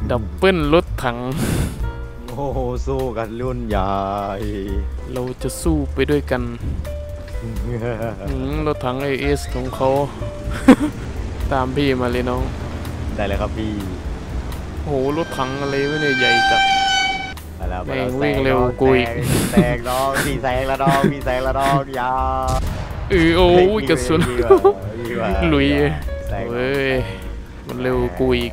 ดับเบิลรถถังโอ้โหสู้กันรุ่นใหญ่เราจะสู้ไปด้วยกันรถถัง AS ของเขา ตามพี่มาเลยน้องได้เลยครับพี่โหรถถังอะไรวะเนี่ยใหญ่จัดแม่งวิ่งเร็วกุยแซงน้องพี่แซงละน้องพี่แซงละน้องยาโอ้ยกระสุนลุยเว้ยมันเร็วกุย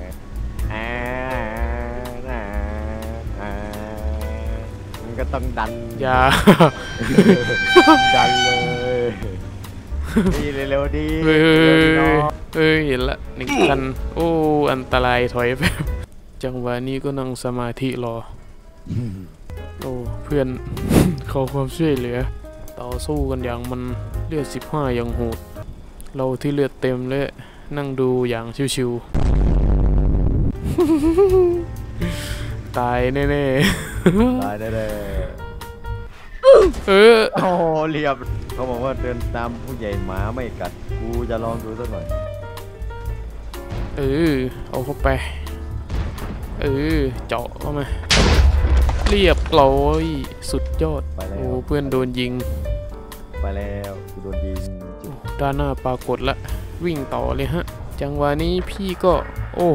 มันก็ต้องดันยาดันเลยดีเร็วดีเห็นละหนึ่งคันโอ้อันตรายถอยไปจังหวะนี้ก็นั่งสมาธิรอโอ้เพื่อนขอความช่วยเหลือต่อสู้กันอย่างมันเลือด15อย่างโหดเราที่เลือดเต็มเลยนั่งดูอย่างชิวๆตายแน่ตายแน่โอ้เรียบเขาบอกว่าเดินตามผู้ใหญ่หมาไม่กัดกูจะลองดูสักหน่อยเอาเข้าไปเจาะเข้ามาเรียบร้อยสุดยอดโอ้เพื่อนโดนยิงไปแล้วกูโดนยิงด้านหน้าปรากฏละวิ่งต่อเลยฮะจังหวะนี้พี่ก็โอ้โห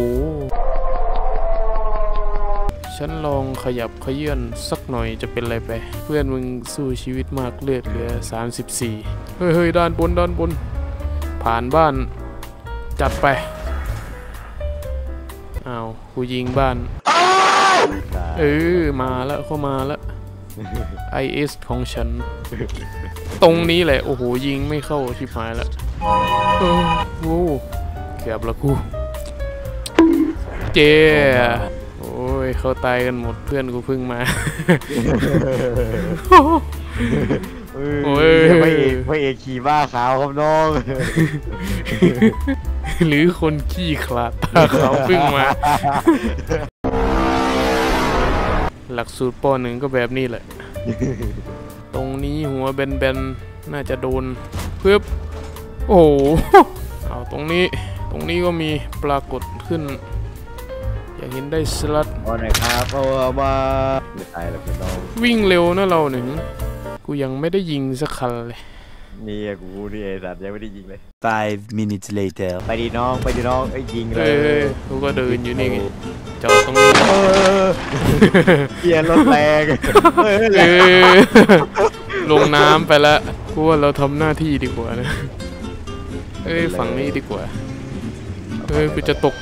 ฉันลองขยับขยื่นสักหน่อยจะเป็นไรไปเพื่อนมึงสู้ชีวิตมากเลือดเหลือ34เฮ้ยด้านบนผ่านบ้านจัดไปอ้าวกูยิงบ้านมาแล้วเข้ามาแล้ว IS ของฉันตรงนี้แหละโอ้โหยิงไม่เข้าชิบหายแล้วโอ้เกือบละกูเจ้โอ้ยเขาตายกันหมดเพื่อนกูเพิ่งมาโอ้ยพระเอกขี่ม้าขาวครับน้องหรือคนขี้ขลาดตาขาวเพิ่งมาหลักสูตรป.1ก็แบบนี้แหละตรงนี้หัวแบนๆน่าจะโดนเพิ่มโอ้โหเอาตรงนี้ก็มีปรากฏขึ้นอยากเห็นได้สลัดอ๋อไหนครับเพราะว่าไม่ตายแล้วพี่น้องวิ่งเร็วนะเราหนึ่งกูยังไม่ได้ยิงสักคันเลยนี่กูนี่ไอ้สัตว์ยังไม่ได้ยิงเลย5 minutes later ไปดีน้องยิงเลยกูก็เดินอยู่นี่จอดตรงนี้เกียร์รถแรงลงน้ำไปแล้วกูว่าเราทำหน้าที่ดีกว่านะฝั่งนี้ดีกว่ากูจะตก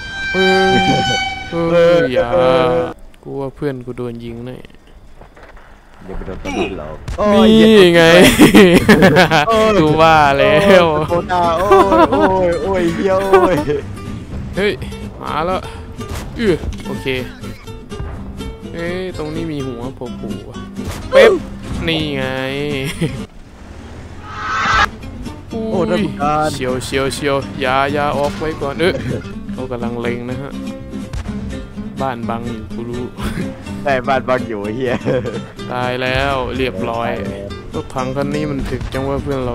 อย่ากูว่าเพื่อนกูโดนยิงแน่อย่าไปโดนตำรวจเรานี่ไงกูว่าแล้วโอ้ยเยอะเฮ้ยมาแล้วโอเคตรงนี้มีหัวโผล่เป๊บนี่ไงโอ้ยเชียวอย่าออกไว้ก่อนเขากำลังเล็งนะฮะบ้านบังอยู่กูรู้แต่บ้านบังอยู่เฮียตายแล้วเรียบร้อยรถถังคันนี้มันถึกจังว่าเพื่อนเรา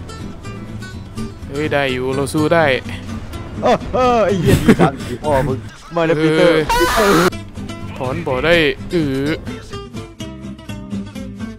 ได้อยู่เราสู้ได้ไอ้เหี้ยดีจังพ่อมึงมาเลยปีเตอร์ถอนบ่ได้